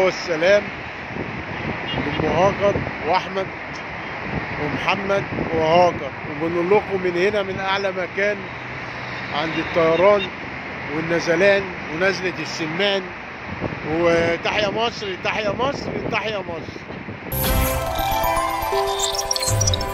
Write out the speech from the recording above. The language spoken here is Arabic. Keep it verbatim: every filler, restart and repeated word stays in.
والسلام لأم هاجر وأحمد ومحمد وهاجر، وبنقول لكم من هنا من أعلى مكان عند الطيران والنزلان ونزلة السمان، وتحيا مصر تحيا مصر تحيا مصر.